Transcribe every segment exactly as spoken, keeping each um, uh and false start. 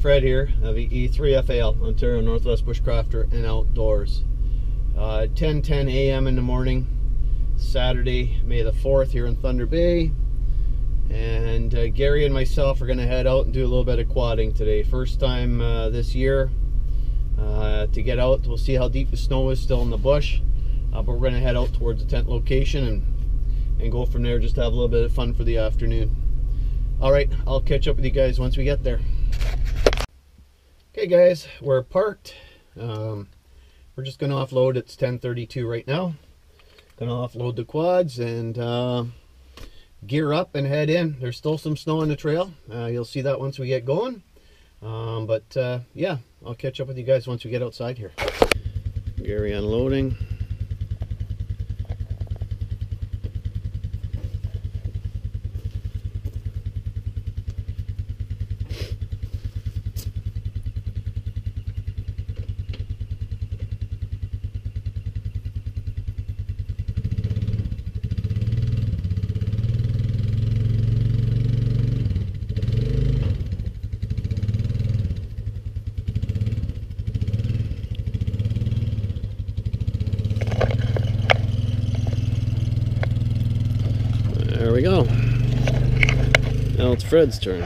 Fred here of E three F A L, Ontario Northwest Bushcrafter and Outdoors. Uh, ten ten a m in the morning, Saturday, May the fourth, here in Thunder Bay. And uh, Gary and myself are going to head out and do a little bit of quadding today. First time uh, this year uh, to get out. We'll see how deep the snow is still in the bush. Uh, but we're going to head out towards the tent location and, and go from there, just to have a little bit of fun for the afternoon. Alright, I'll catch up with you guys once we get there. Okay guys, we're parked. Um, we're just going to offload. It's ten thirty-two right now. Going to offload the quads and uh, gear up and head in. There's still some snow on the trail. Uh, you'll see that once we get going. Um, but uh, yeah, I'll catch up with you guys once we get outside here. Gary unloading. There we go. Now it's Fred's turn.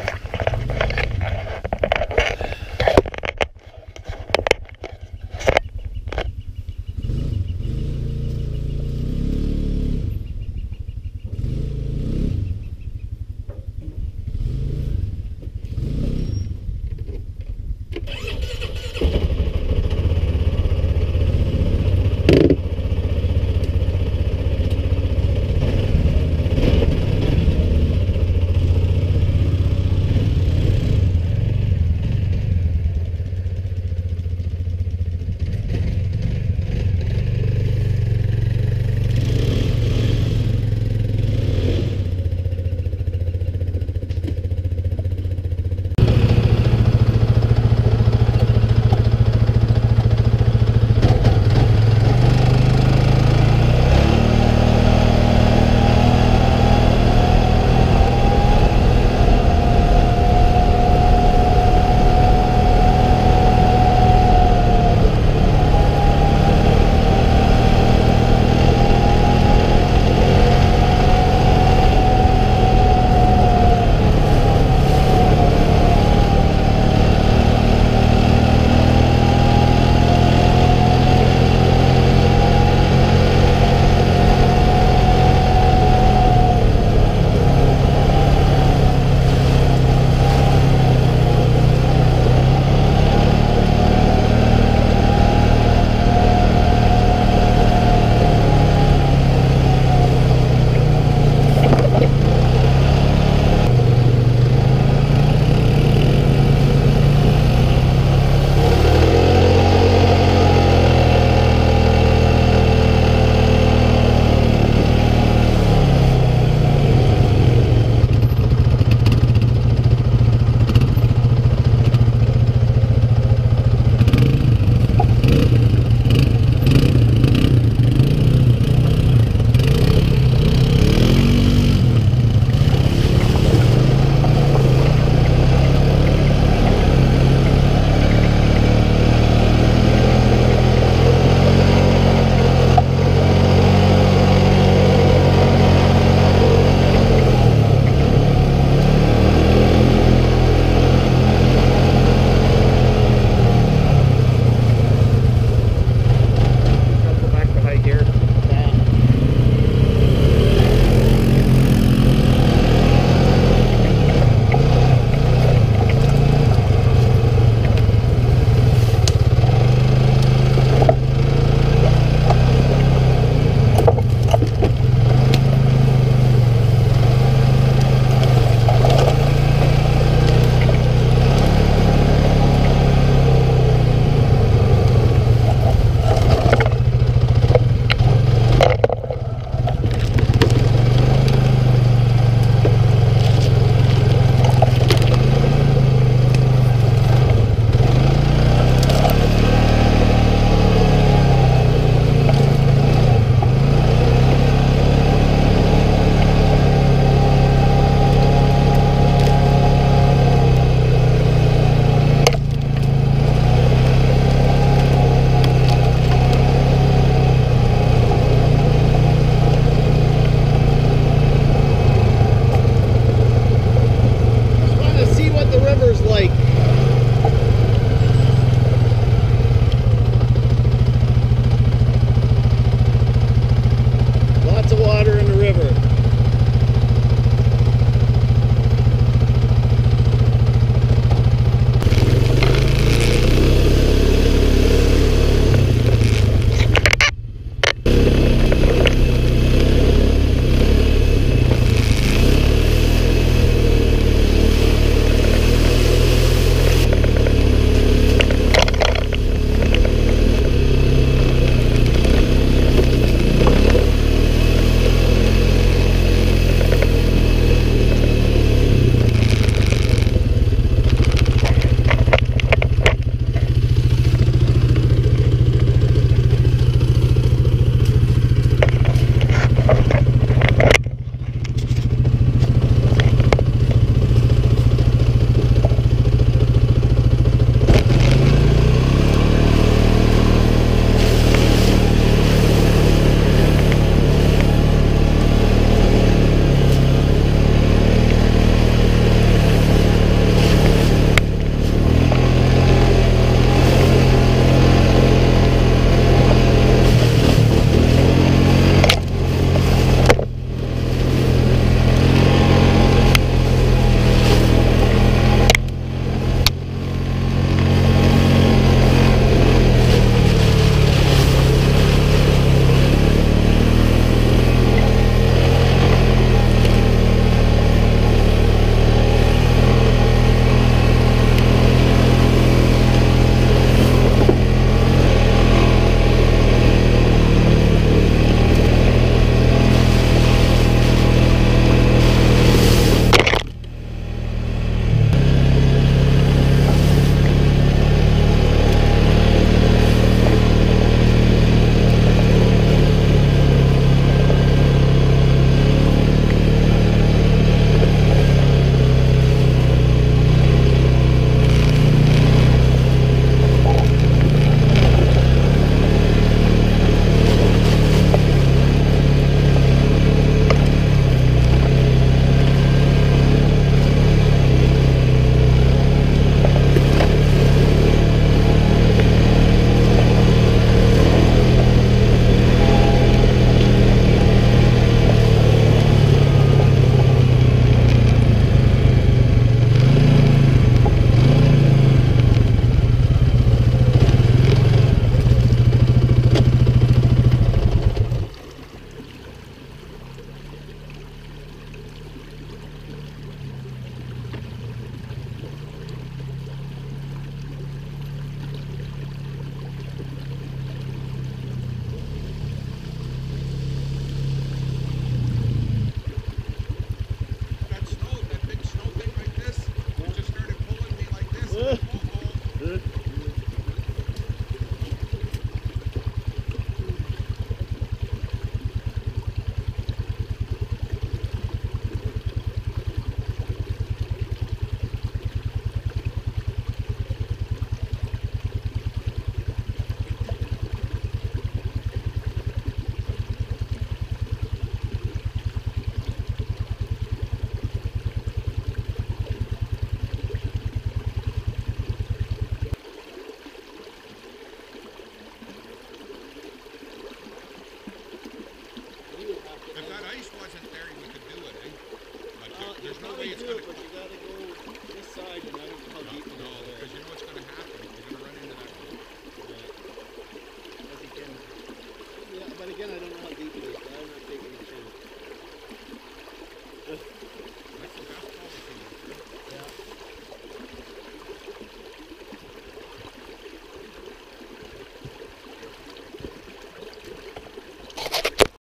Uh.